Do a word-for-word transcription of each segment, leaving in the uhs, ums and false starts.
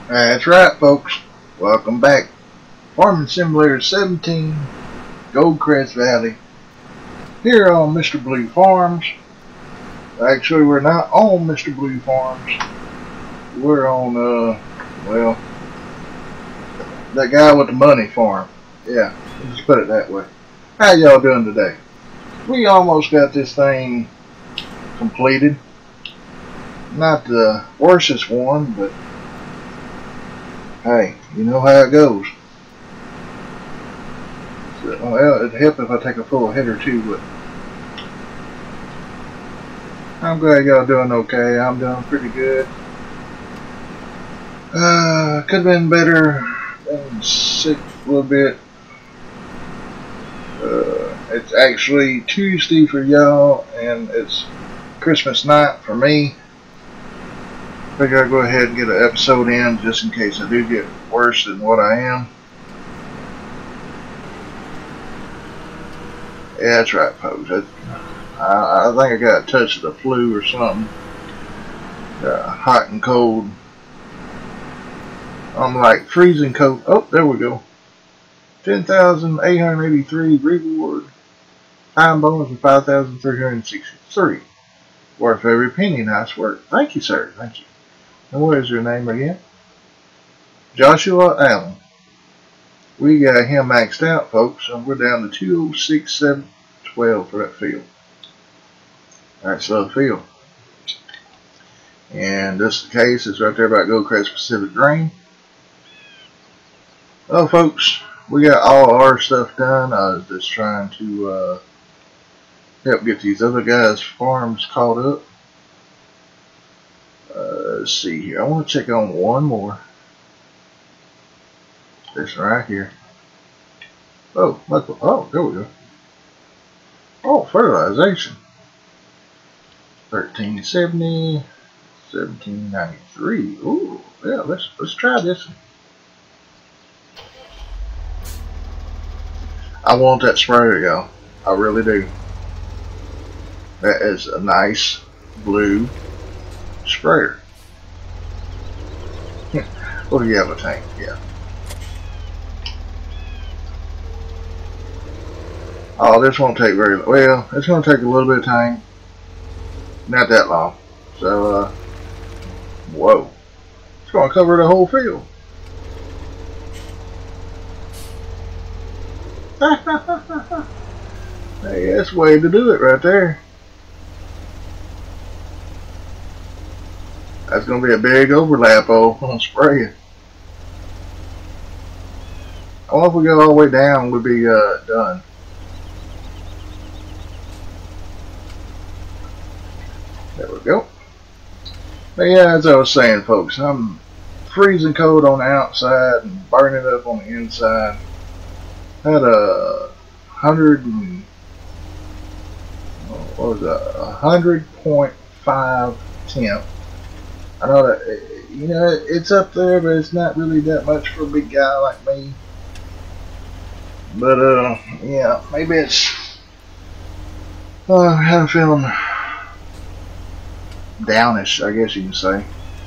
That's right, folks. Welcome back. Farming Simulator seventeen, Goldcrest Valley. Here on Mister Blue Farms. Actually, we're not on Mister Blue Farms. We're on, uh, well, that guy with the money farm. Yeah, let's put it that way. How y'all doing today? We almost got this thing completed. Not the worstest one, but hey, you know how it goes. So, well, it'd help if I take a full header too, but I'm glad y'all doing okay. I'm doing pretty good. Uh, could have been better. Been sick a little bit. Uh, it's actually Tuesday for y'all, and it's Christmas night for me. Figure I'll go ahead and get an episode in just in case I do get worse than what I am. Yeah, that's right, folks. That's, I, I think I got a touch of the flu or something. Uh, hot and cold. I'm like freezing cold. Oh, there we go. ten thousand eight hundred eighty-three reward. Time bonus of five thousand three hundred sixty-three. Worth every penny. Nice work. Thank you, sir. Thank you. And what is your name again? Joshua Allen. We got him maxed out, folks, and we're down to two oh six seven twelve for that field. Nice little field. And this is the case. It's right there about Goldcrest Pacific Grain. Well, folks, we got all our stuff done. I was just trying to uh, help get these other guys' farms caught up. Uh, let's see here. I want to check on one more. This right here. Oh, look. Oh, there we go. Oh, fertilization. thirteen seventy, seventeen ninety-three. Ooh, yeah. Let's let's try this one. I want that sprayer, y'all. I really do. That is a nice blue sprayer. What do you have a tank? Yeah. Oh, this won't take very long. Well, it's going to take a little bit of time. Not that long. So, uh, whoa. It's going to cover the whole field. Hey, that's the way to do it right there. That's going to be a big overlap on spraying. I wonder if we go all the way down, we'll be uh, done. There we go. But yeah, as I was saying, folks, I'm freezing cold on the outside and burning up on the inside. Had a hundred and what was that? A hundred point five temp. I know that, you know, it's up there, but it's not really that much for a big guy like me. But uh, yeah, maybe it's. Uh, I have a feeling downish, I guess you can say.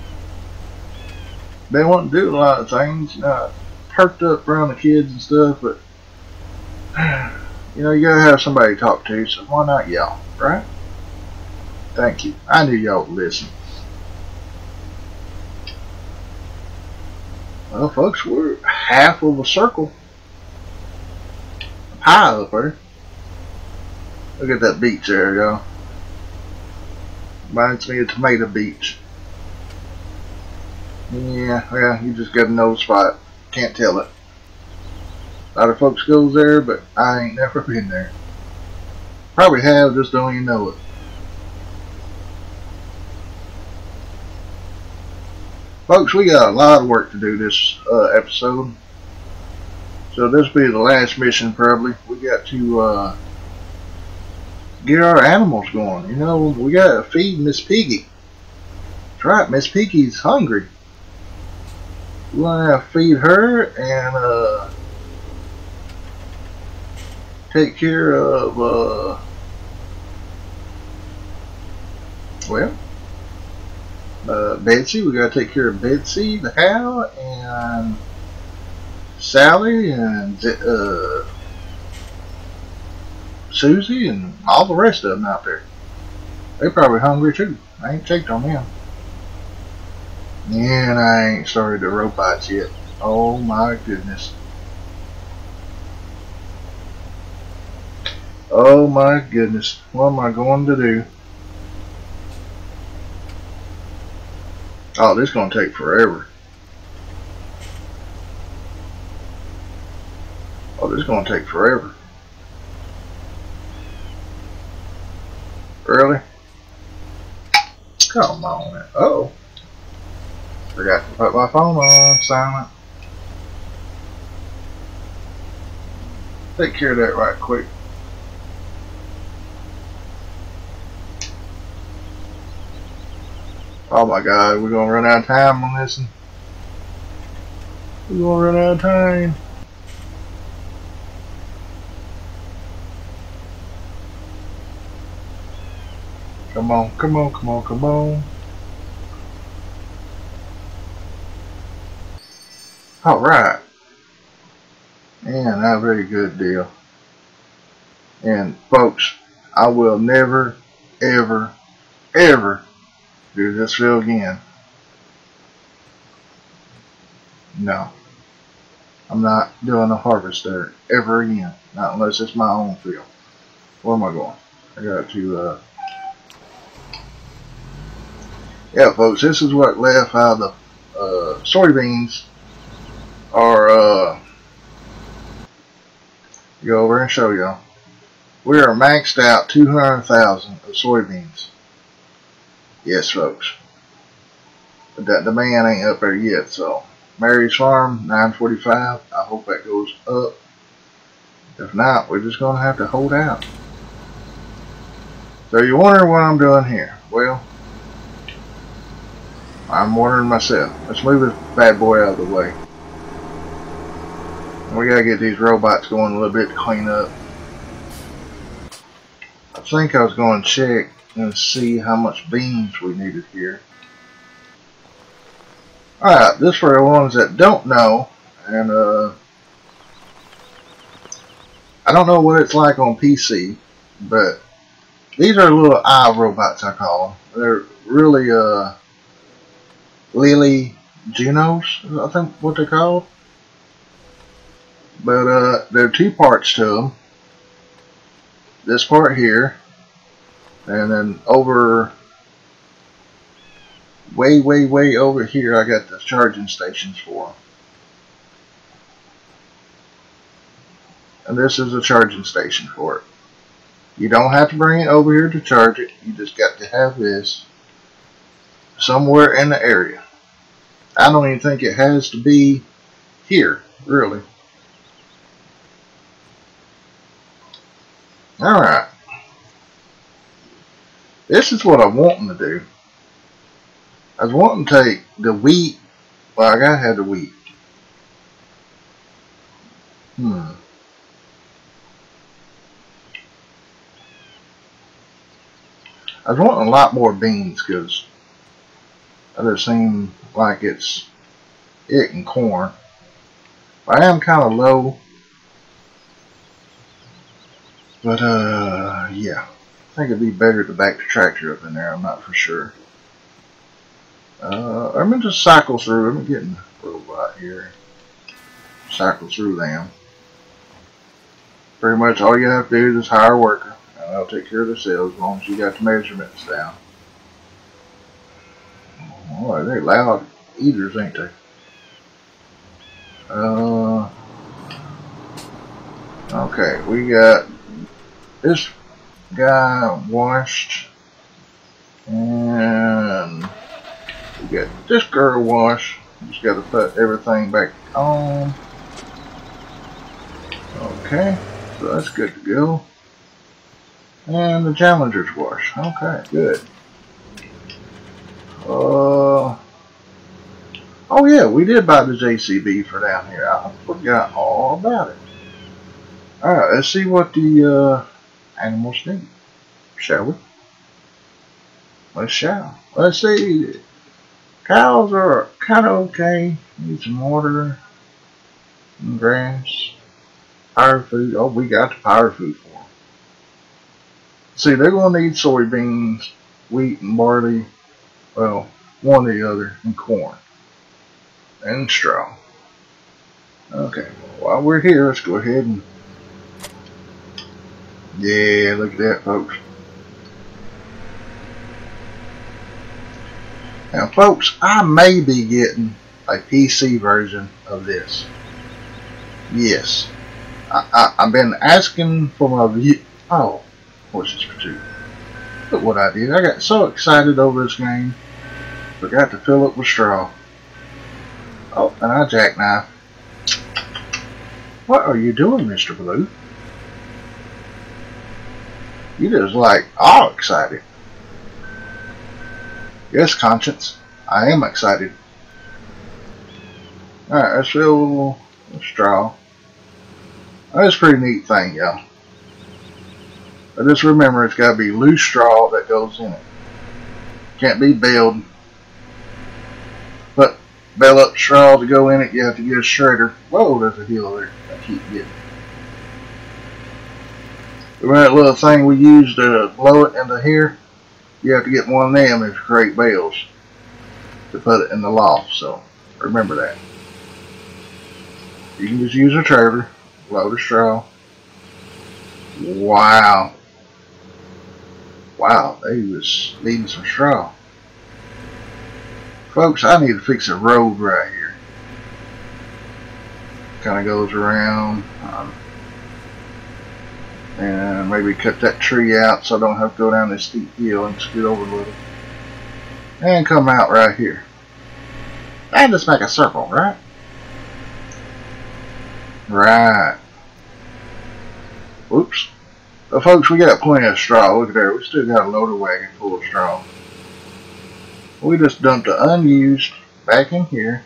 They want to do a lot of things, you know, perked up around the kids and stuff, but you know, you gotta have somebody to talk to, so why not y'all, right? Thank you. I knew y'all would listen. Well, folks, we're half of a circle. High up there. Look at that beach there, y'all. Reminds me of Tomato Beach. Yeah, yeah, you just got to know the spot. Can't tell it. A lot of folks goes there, but I ain't never been there. Probably have, just don't even know it. Folks, we got a lot of work to do this uh, episode. So this will be the last mission probably. We got to uh, get our animals going. You know, we got to feed Miss Piggy. That's right, Miss Piggy's hungry. We want to feed her and uh, take care of, uh, well, uh, Betsy. We gotta take care of Betsy, the cow, and Sally, and uh, Susie, and all the rest of them out there. They probably hungry too. I ain't checked on them. And I ain't started the robots yet. Oh my goodness. Oh my goodness. What am I going to do? Oh, this is going to take forever. Oh, this is going to take forever. Really? Come on. Uh oh. Forgot to put my phone on silent. Take care of that right quick. Oh my God, we're gonna run out of time on this one. We're gonna run out of time. Come on, come on, come on, come on. Alright. Man, that's a very good deal. And folks, I will never, ever, ever do this field again. No. I'm not doing a harvester ever again. Not unless it's my own field. Where am I going? I got to, uh... yeah, folks, this is what left out of the uh, soybeans are, uh... go over and show y'all. We are maxed out two hundred thousand of soybeans. Yes, folks. But that demand ain't up there yet, so. Mary's Farm, nine forty-five. I hope that goes up. If not, we're just going to have to hold out. So you wonder what I'm doing here. Well, I'm wondering myself. Let's move this bad boy out of the way. We got to get these robots going a little bit to clean up. I think I was going to check and see how much beans we needed here. Alright, this for the ones that don't know, and uh, I don't know what it's like on P C, but these are little eye robots, I call them. They're really uh, Lily Genos, I think what they're called. But uh, there are two parts to them. This part here, and then over, way, way, way over here, I got the charging stations for them. And this is a charging station for it. You don't have to bring it over here to charge it. You just got to have this somewhere in the area. I don't even think it has to be here, really. Alright. This is what I'm wanting to do. I was wanting to take the wheat. Well, I gotta have the wheat. Hmm. I was wanting a lot more beans because it doesn't seem like it's it and corn. I am kind of low. But, uh, yeah. I think it'd be better to back the tractor up in there. I'm not for sure. Uh, I'm going to just cycle through. I'm getting a robot here. Cycle through them. Pretty much all you have to do is hire a worker. And they'll take care of themselves as long as you got the measurements down. Boy, they're loud eaters, ain't they? Uh, okay, we got this guy washed, and we got this girl washed. Just got to put everything back on. Okay, so that's good to go. And the Challenger's wash. Okay, good. Uh, oh yeah, we did buy the J C B for down here. I forgot all about it. Alright, let's see what the uh, animals need. Shall we? Let's shall. Let's see. Cows are kind of okay. Need some water and grass. Power food. Oh, we got the power food for them. See, they're going to need soybeans, wheat, and barley. Well, one or the other, and corn. And straw. Okay, well, while we're here, let's go ahead and... Yeah, look at that, folks. Now, folks, I may be getting a P C version of this. Yes. I, I, I've been asking for my view. Oh, horses for two. Look what I did. I got so excited over this game. Forgot to fill it with straw. Oh, and I jackknife. What are you doing, Mister Blue? You just like all excited. Yes, Conscience. I am excited. Alright, let's fill a little straw. That's a pretty neat thing, y'all. But just remember, it's got to be loose straw that goes in it. Can't be baled. But bale up straw to go in it, you have to get a shredder. Whoa, there's a hill there. I keep getting. Remember that little thing we used to blow it into here? You have to get one of them if you create bales to put it in the loft. So remember that. You can just use a trailer, load of straw. Wow. Wow, they was needing some straw. Folks, I need to fix a road right here. Kind of goes around. Um, and maybe cut that tree out so I don't have to go down this steep hill and scoot over a little. And come out right here. And just make a circle, right? Right. Whoops. But folks, we got plenty of straw. Look at there. We still got a loader wagon full of straw. We just dumped the unused back in here.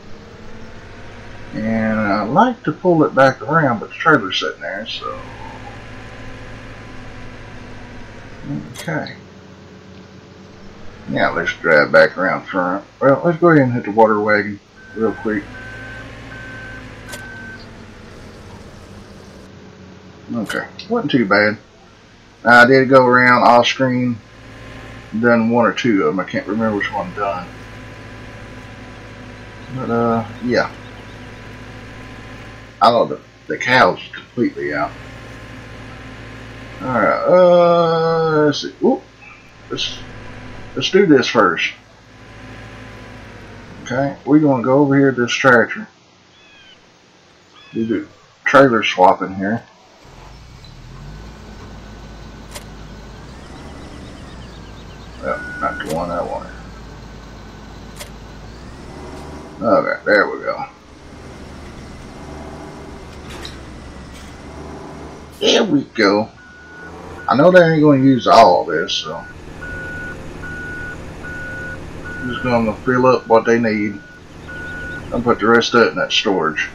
And I like to pull it back around, but the trailer's sitting there, so... Okay. Now let's drive back around front. Well, let's go ahead and hit the water wagon real quick. Okay, wasn't too bad. I did go around off screen, done one or two of them. I can't remember which one done. But uh, yeah. I love the the cows completely out. Alright, uh, let's see. Ooh, let's, let's do this first. Okay, we're going to go over here to this tractor. Do the trailer swapping here. Well, not the one I wanted. Okay, there we go. There we go. I know they ain't going to use all of this, so I'm just going to fill up what they need and put the rest of it in that storage.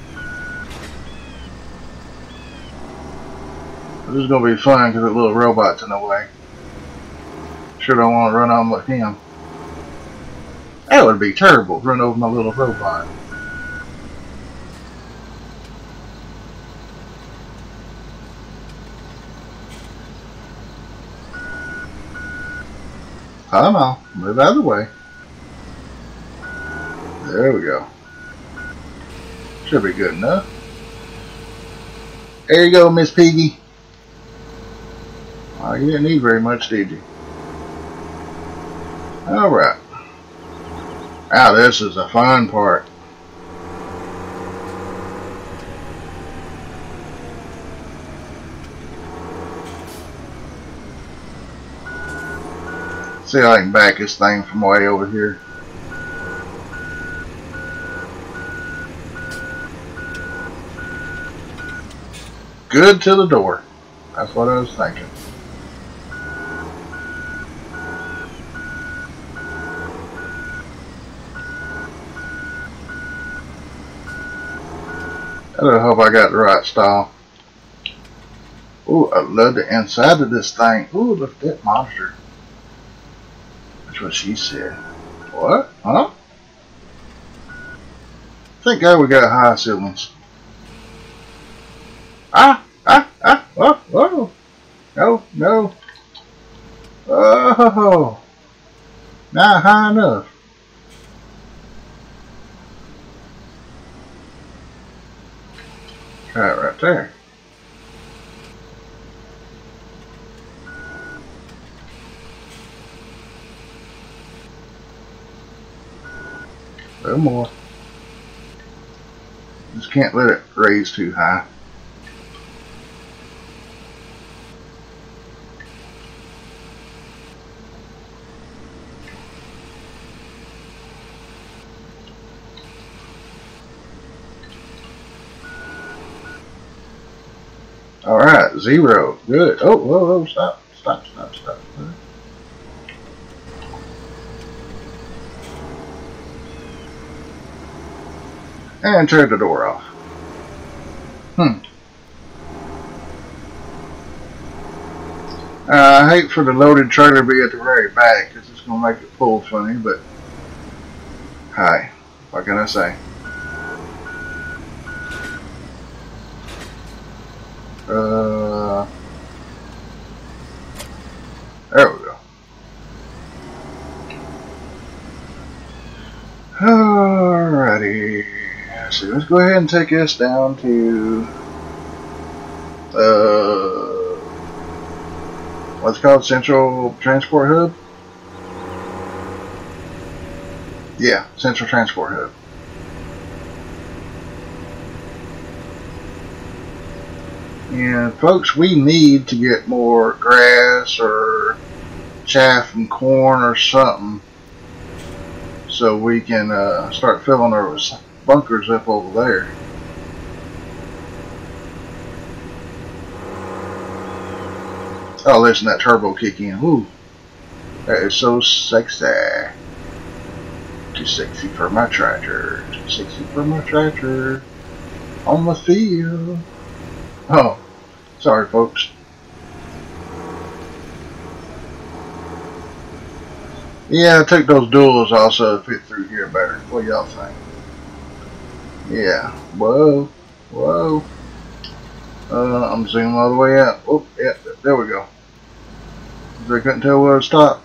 This is going to be fun because the little robot's in the way. Sure don't want to run on with him. That would be terrible, run over my little robot. Come on, move out of the way. There we go. Should be good enough. There you go, Miss Piggy. Oh, you didn't need very much, did you? Alright. Now this is the fun part. See if I can back this thing from way over here. Good to the door. That's what I was thinking. I hope I got the right style. Ooh, I love the inside of this thing. Ooh, look at that monster. That's what she said. What? Huh? Thank God we got high ceilings. Ah, ah, ah, oh, oh. No, no. Oh, not high enough. Try it right there. A little more. Just can't let it raise too high. Alright, zero. Good. Oh, whoa, whoa, stop, stop, stop, stop. And turn the door off. Hmm. Uh, I hate for the loaded trailer to be at the very back because it's going to make it pull funny, but hi, what can I say? Uh, there we go. Alrighty. So let's go ahead and take this down to uh, what's it called, Central Transport Hub? Yeah, Central Transport Hub. And folks, we need to get more grass or chaff and corn or something so we can uh, start filling our bunkers up over there. Oh, listen, that turbo kick in. Woo. That is so sexy. Too sexy for my tractor. Too sexy for my tractor. On the field. Oh, sorry, folks. Yeah, I took those duals also to fit through here better. What y'all think? Yeah. Whoa. Whoa. Uh, I'm zooming all the way out. Oh, yeah, there we go. I couldn't tell where to stop.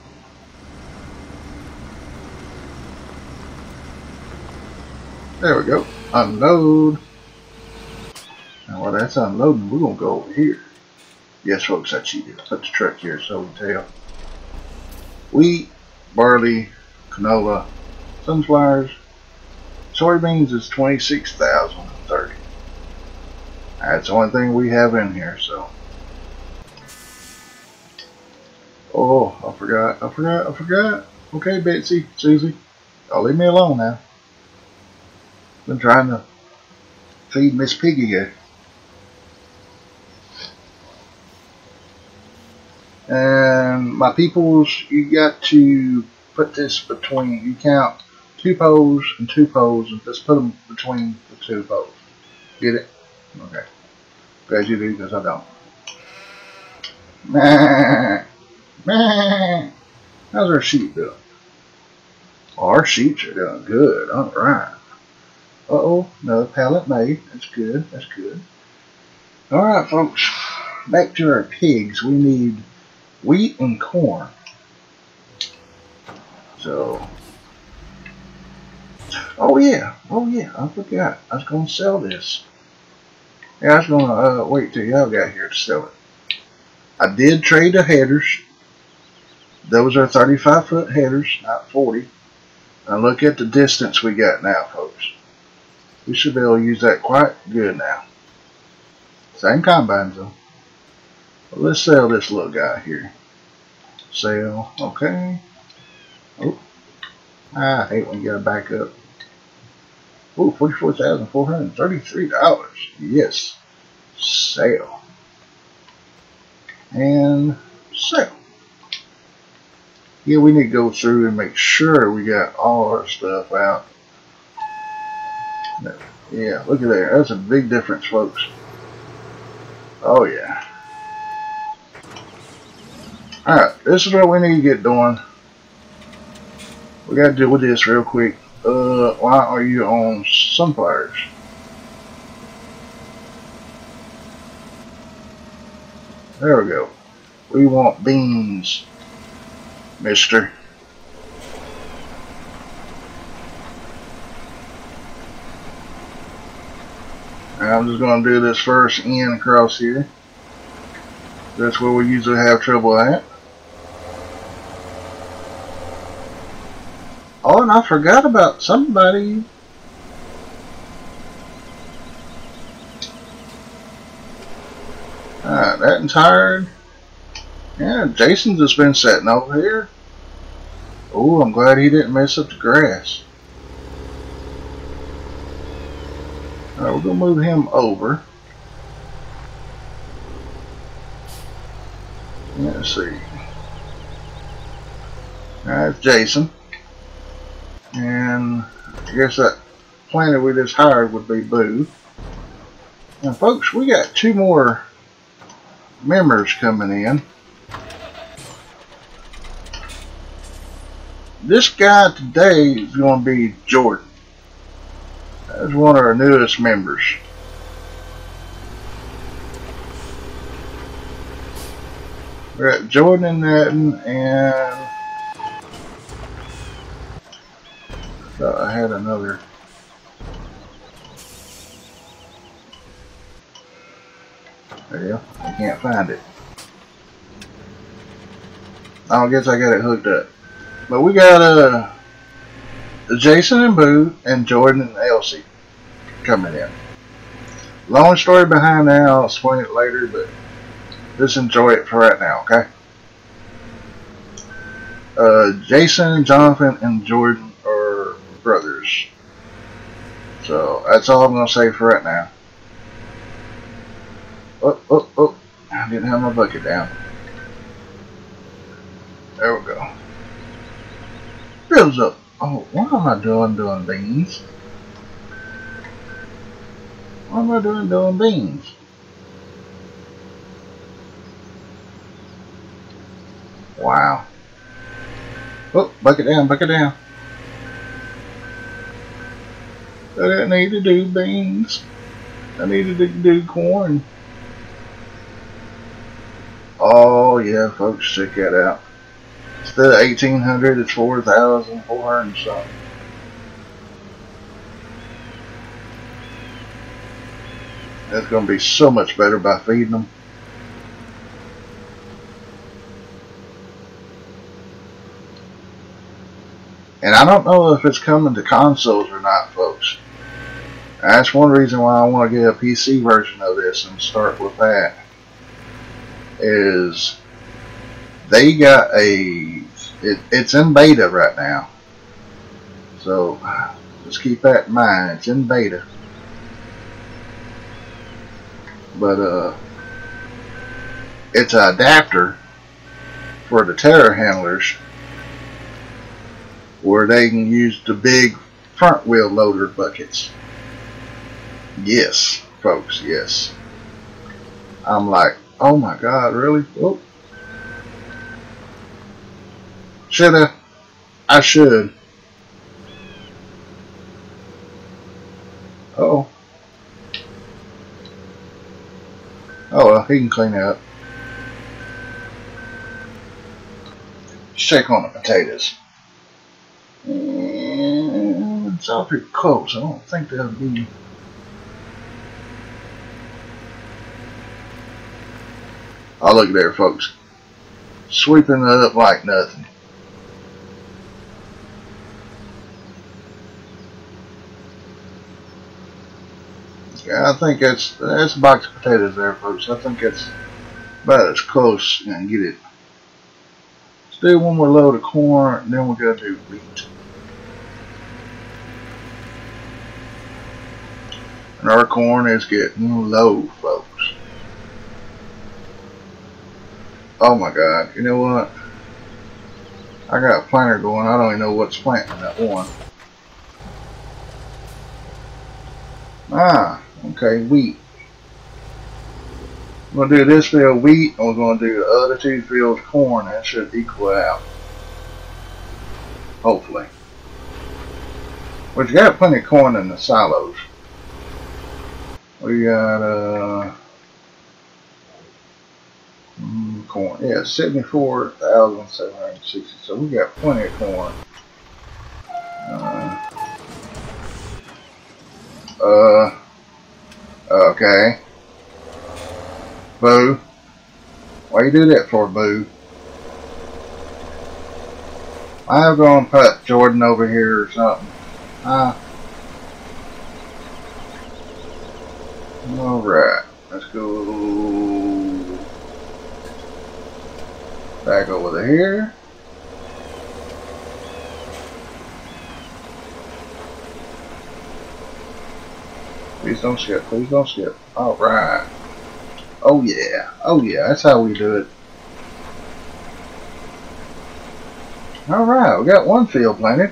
There we go. Unload. Now while that's unloading, we're going to go over here. Yes, folks, I cheated. Put the truck here so we can tell. Wheat, barley, canola, sunflowers, soybeans is twenty-six thousand thirty. That's the only thing we have in here, so. Oh, I forgot, I forgot, I forgot. Okay, Betsy, Susie, y'all leave me alone now. Been trying to feed Miss Piggy here. And my peoples, you got to put this between, you count two poles and two poles and just put them between the two poles. Get it? Okay. Glad you do, because I don't. How's our sheep doing? Oh, our sheep are doing good. All right. Uh-oh, another pallet made. That's good. That's good. All right, folks. Back to our pigs. We need wheat and corn. So, oh yeah, oh yeah, I forgot. I was going to sell this. Yeah, I was going to uh, wait till y'all got here to sell it. I did trade the headers. Those are thirty-five foot headers, not forty. Now look at the distance we got now, folks. We should be able to use that quite good now. Same combines though. But let's sell this little guy here. Sell, okay. Oh, I hate when you gotta back up. Oh, forty-four thousand four hundred thirty-three dollars. Yes. Sale. And sell. Yeah, we need to go through and make sure we got all our stuff out. Yeah, look at there. That's a big difference, folks. Oh, yeah. Alright, this is what we need to get doing. We got to deal with this real quick. Uh, why are you on sunflowers. There we go. We want beans, mister. I'm just going to do this first in across here. That's where we usually have trouble at. Oh, and I forgot about somebody. Alright, that and tired. Yeah, Jason's just been sitting over here. Oh, I'm glad he didn't mess up the grass. Alright, we're going to move him over. Let's see. That's Jason. And I guess that planter we just hired would be Boo. Now folks, we got two more members coming in. This guy today is going to be Jordan. That's one of our newest members. We got Jordan and Nathan, and I thought I had another. There you go. I can't find it. I guess I got it hooked up. But we got uh, Jason and Boo and Jordan and Elsie coming in. Long story behind that, I'll explain it later, but just enjoy it for right now, okay? Uh, Jason, Jonathan, and Jordan are brothers. So that's all I'm going to say for right now. Oh, oh, oh. I didn't have my bucket down. There we go. Fills up. Oh, what am I doing doing beans? What am I doing doing beans? Wow. Oh, bucket down, bucket down. I didn't need to do beans. I needed to do corn. Oh yeah, folks, check that out. Instead of eighteen hundred, it's four thousand four hundred something. That's going to be so much better by feeding them. And I don't know if it's coming to consoles or not, folks. That's one reason why I want to get a P C version of this and start with that. Is they got a it, it's in beta right now, so just keep that in mind. It's in beta, but uh it's an adapter for the Terra handlers where they can use the big front wheel loader buckets. Yes, folks, yes. I'm like, oh my God, really? Oh. Shoulda. I should. Uh oh. Oh well, he can clean it up. Let's check on the potatoes. And it's all pretty close. I don't think they'll be. Oh, look there, folks. Sweeping it up like nothing. Yeah, I think that's that's a box of potatoes there, folks. I think it's about as close as I can get it. Let's do one more load of corn, and then we're gonna do wheat. And our corn is getting low, folks. Oh my God, you know what? I got a planter going. I don't even know what's planting that one. Ah, okay, wheat. We're going to do this field wheat, and we're going to do the other two fields corn. That should equal out. Hopefully. Which got plenty of corn in the silos. We got uh mm, corn. Yeah, seventy-four thousand seven hundred sixty. So we got plenty of corn. Uh, uh okay. Boo. Why you do that for, Boo? I'm gonna put Jordan over here or something. Ah. Uh, Alright. Let's go back over here. Please don't skip. Please don't skip. Alright. Oh yeah. Oh yeah. That's how we do it. Alright. We got one field planted.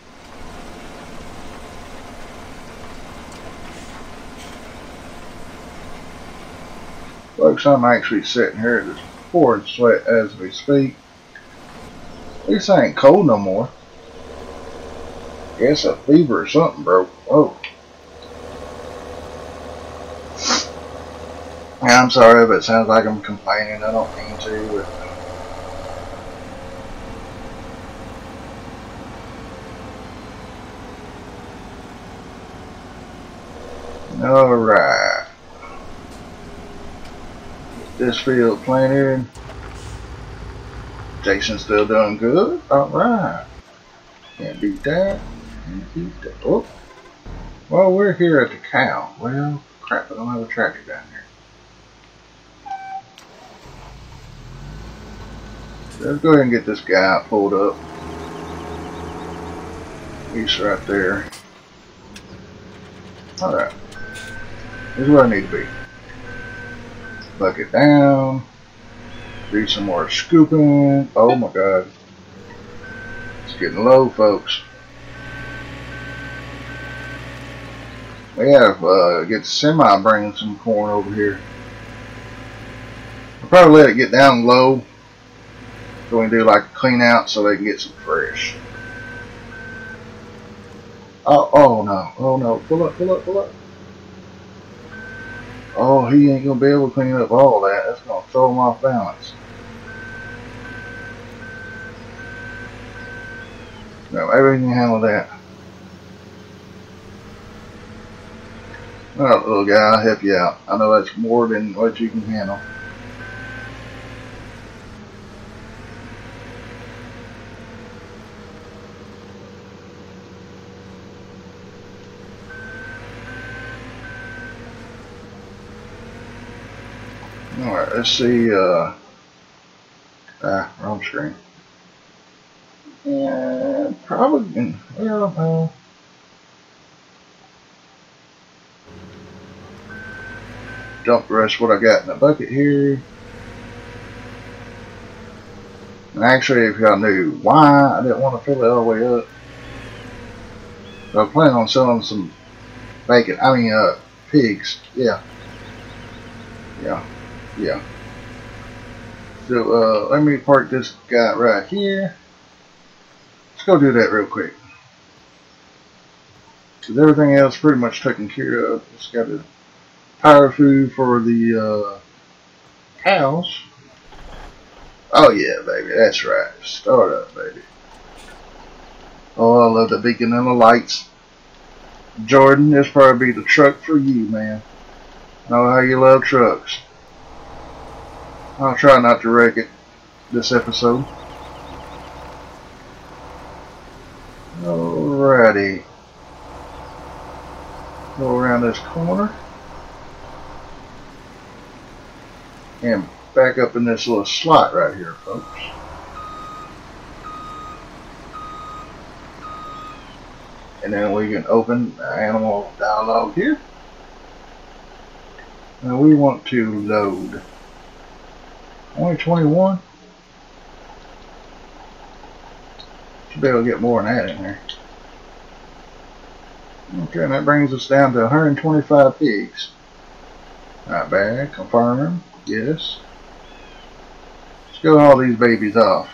Folks, I'm actually sitting here at this pouring sweat as we speak. This ain't cold no more. Guess a fever or something broke. Whoa. Yeah, I'm sorry if it sounds like I'm complaining. I don't mean to. But... Alright. This field planted. Jason's still doing good. Alright. Can't beat that. Can't beat that. Oh. Well, we're here at the cow. Well, crap, I don't have a tractor down here. Let's go ahead and get this guy pulled up. He's right there. Alright. Here's where I need to be. Bucket down. Do some more scooping. Oh my god. It's getting low, folks. We have uh, get the semi bringing some corn over here. I'll probably let it get down low. So we can do like a clean out so they can get some fresh. Oh, oh no. Oh no. Pull up, pull up, pull up. Oh, he ain't gonna be able to clean up all that. That's gonna throw him off balance. No, maybe we can handle that. Alright, little guy, I'll help you out. I know that's more than what you can handle. Alright, let's see, uh, ah, wrong screen. Yeah, probably, well, well. Dump the rest of what I got in the bucket here. And actually, if y'all knew why I didn't want to fill it all the way up, I was planning on selling some bacon, I mean, uh, pigs, yeah. Yeah. Yeah. So, uh, let me park this guy right here. Let's go do that real quick. Because everything else pretty much taken care of. Just got to power food for the uh, cows. Oh yeah, baby, that's right. Start up, baby. Oh, I love the beacon and the lights. Jordan, this probably be the truck for you, man. I know how you love trucks. I'll try not to wreck it this episode. Alrighty. Go around this corner. And back up in this little slot right here, folks. And then we can open the animal dialogue here. And we want to load. Only twenty-one. Should be able to get more than that in there. Okay, and that brings us down to one hundred twenty-five pigs. Not bad. Confirm. Yes. Let's go haul these babies off.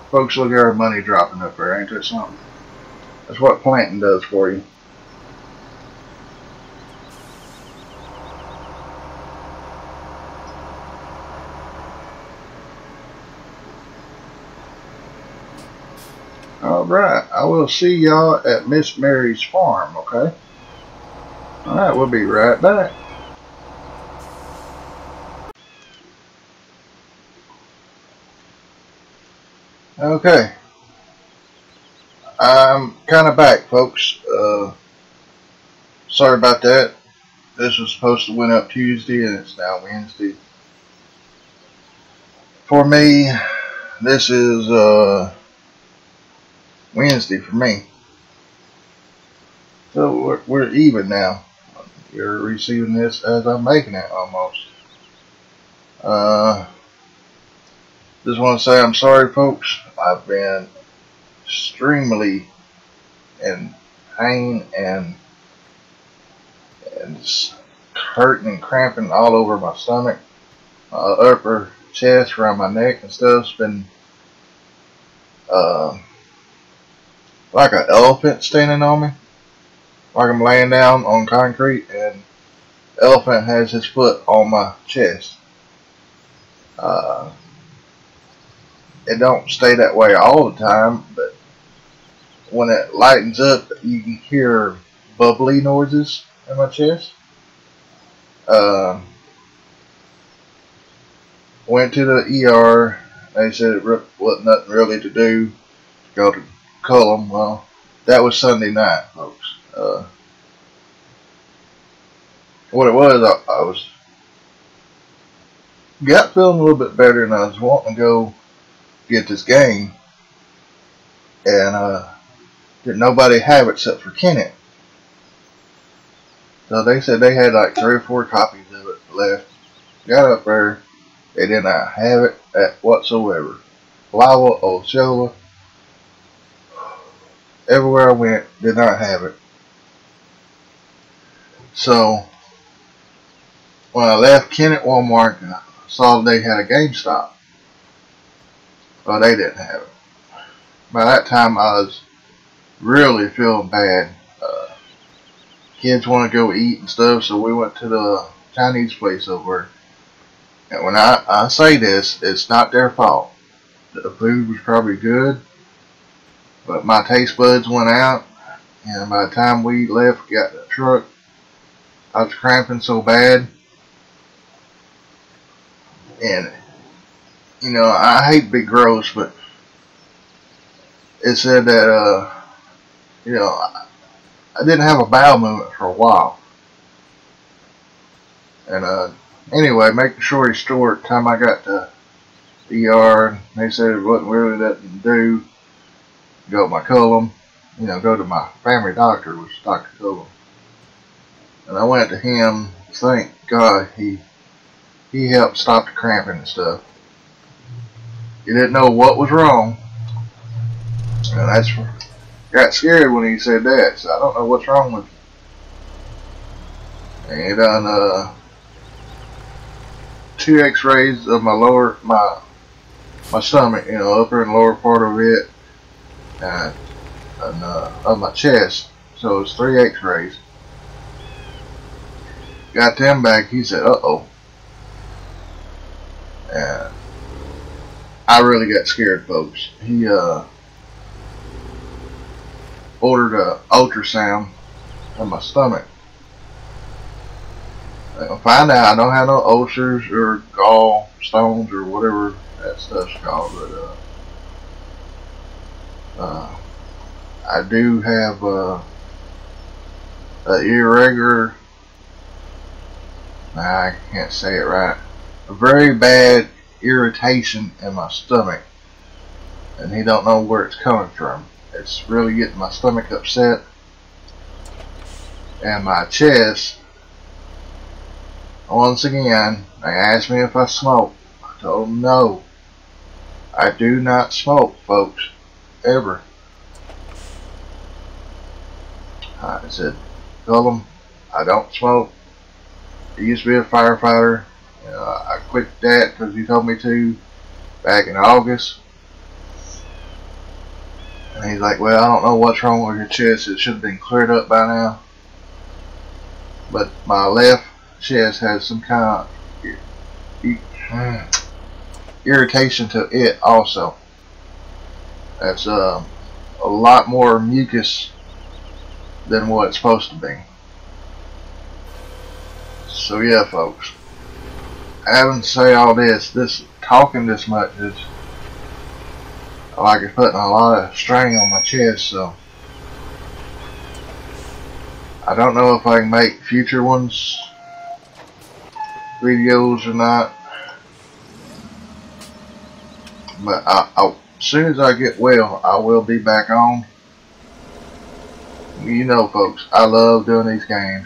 Folks, look at our money dropping up there, ain't that something? That's what planting does for you. Alright, I will see y'all at Miss Mary's farm, okay? Alright, we'll be right back. Okay. I'm kind of back, folks. Uh, sorry about that. This was supposed to went up Tuesday and it's now Wednesday. For me, this is uh, Wednesday for me. So we're, we're even now. You're receiving this as I'm making it almost. Uh, just want to say I'm sorry, folks. I've been extremely in pain and and just hurting and cramping all over my stomach, my upper chest, around my neck and stuff. It's been uh, like an elephant standing on me, like I'm laying down on concrete and the elephant has his foot on my chest. Uh, it don't stay that way all the time, but when it lightens up, you can hear bubbly noises in my chest. Uh, went to the E R. They said it wasn't nothing really to do. Go to Cullum. Well, that was Sunday night, folks. Uh, what it was, I, I was got feeling a little bit better, and I was wanting to go get this game, and uh, didn't nobody have it except for Kenneth. So they said they had like three or four copies of it left. Got up there, they did not have it at whatsoever. Lava, Osceola, everywhere I went, did not have it. So when I left Kenneth Walmart, I saw they had a GameStop. Well, they didn't have it. By that time, I was really feeling bad. Uh, kids want to go eat and stuff, so we went to the Chinese place over there. And when I, I say this, it's not their fault. The food was probably good, but my taste buds went out, and by the time we left, got the truck, I was cramping so bad. And, you know, I hate to be gross, but it said that, uh, you know, I, I didn't have a bowel movement for a while. And, uh, anyway, making short short, time I got to the E R, they said it wasn't really nothing to do. Go to my Cullum, you know, go to my family doctor, which is Doctor Cullum. And I went to him, thank God, he, he helped stop the cramping and stuff. He didn't know what was wrong. And that's got scared when he said that, so I don't know what's wrong with me. And he done uh, two X-rays of my lower, my my stomach, you know, upper and lower part of it, and, and uh, of my chest. So it's three X-rays. Got them back. He said, "Uh oh," and I really got scared, folks. He uh. ordered a ultrasound of my stomach. And find out I don't have no ulcers or gallstones or whatever that stuff's called, but uh, uh, I do have uh, an irregular, nah, I can't say it right, a very bad irritation in my stomach, and he don't know where it's coming from. It's really getting my stomach upset, and my chest. Once again, they asked me if I smoke. I told them no. I do not smoke, folks, ever. I said, tell them I don't smoke. I used to be a firefighter. You know, I quit that because he told me to back in August. And he's like, well, I don't know what's wrong with your chest. It should have been cleared up by now. But my left chest has some kind of irritation to it also. That's uh, a lot more mucus than what it's supposed to be. So yeah, folks, having to say all this, this talking this much is like it's putting a lot of strain on my chest. So I don't know if I can make future ones videos or not, but I, I, as soon as I get well, I will be back on. You know, folks, I love doing these games.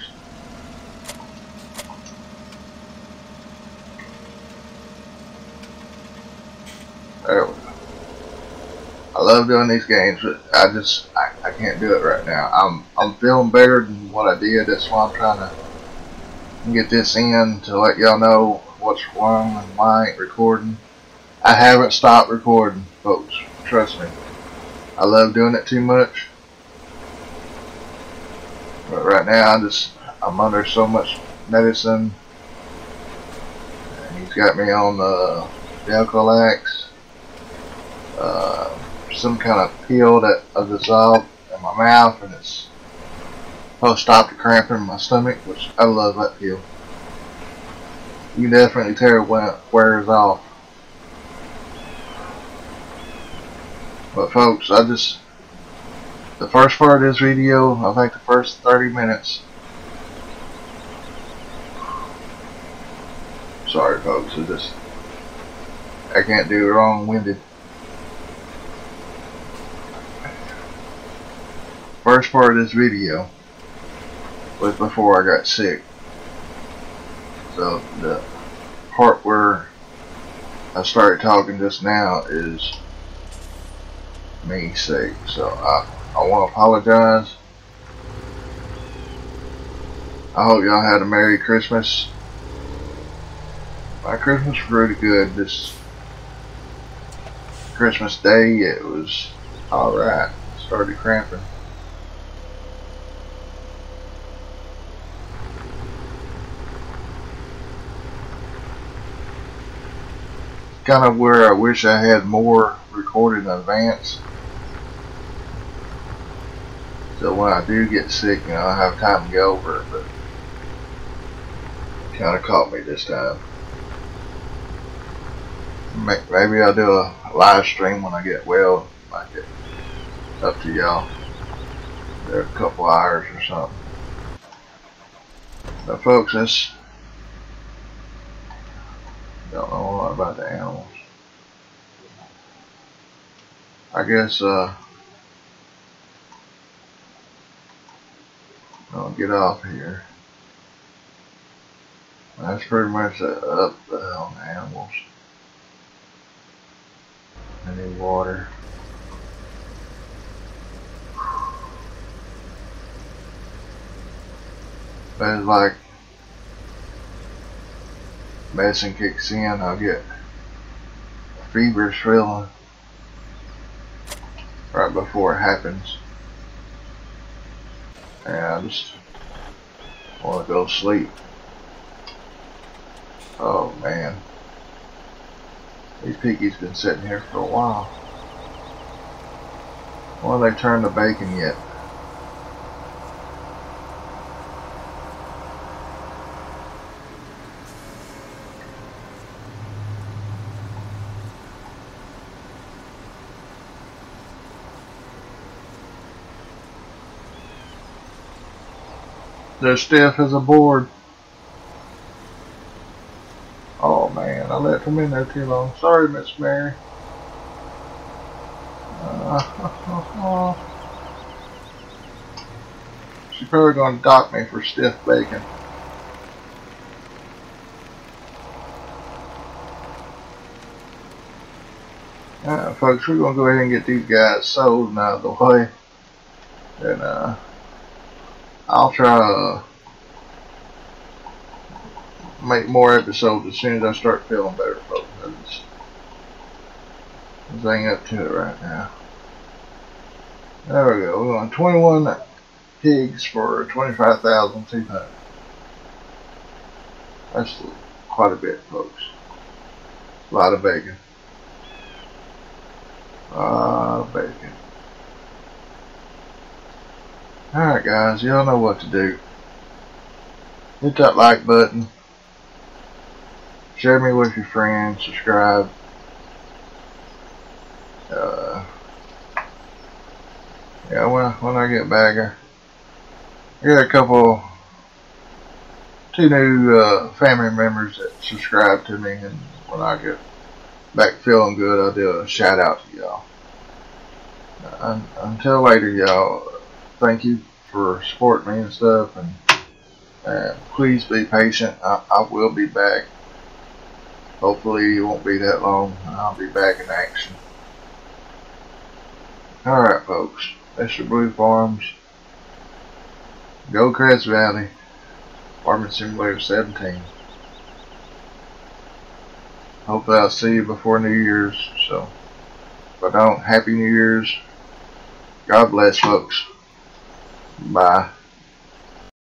There we go. I love doing these games, but I just I, I can't do it right now. I'm I'm feeling better than what I did. That's why I'm trying to get this in to let y'all know what's wrong and why I ain't recording. I haven't stopped recording, folks. Trust me. I love doing it too much. But right now I just I'm under so much medicine. And he's got me on the Delcolax. Uh, some kind of pill that I dissolved in my mouth, and it's supposed to stop the cramping in my stomach, which I love that pill. You can definitely tell when it wears off. But folks, I just the first part of this video, I think the first thirty minutes. Sorry folks, I just I can't do it long-winded. First part of this video was before I got sick. So the part where I started talking just now is me sick. So I, I want to apologize. I hope y'all had a Merry Christmas. My Christmas was really good. This Christmas Day, it was alright. Started cramping. Kind of where I wish I had more recorded in advance, so when I do get sick, you know, I have time to go over it. But kind of caught me this time. Maybe I'll do a live stream when I get well. Like it. It's up to y'all. There a couple hours or something. But folks, this don't know a lot about the animals. I guess uh, I'll get off here. That's pretty much the up on the animals. I need water. But it's like medicine kicks in, I'll get a feverish feeling right before it happens, and I just want to go to sleep. Oh man, these piggies been sitting here for a while. Why don't they turn the bacon yet? They're stiff as a board. Oh man, I left them in there too long. Sorry, Miss Mary. Uh, she's probably going to dock me for stiff bacon. Alright folks, we're going to go ahead and get these guys sold and out of the way. And uh, I'll try to make more episodes as soon as I start feeling better, folks. I just ain't up to it right now. There we go. We're going twenty-one pigs for twenty-five thousand two hundred. That's quite a bit, folks. A lot of bacon. A lot of bacon. Alright guys, y'all know what to do. Hit that like button. Share me with your friends. Subscribe. Uh, yeah, when, when I get back, I, I got a couple, two new uh, family members that subscribe to me, and when I get back feeling good, I'll do a shout out to y'all. Uh, until later, y'all, thank you for supporting me and stuff, and uh, please be patient. I, I will be back. Hopefully it won't be that long, and I'll be back in action. Alright folks, Mister Blue Farms, Go Crest Valley, Farming Simulator seventeen. Hopefully I'll see you before New Year's, so if I don't, Happy New Year's. God bless folks. Bye.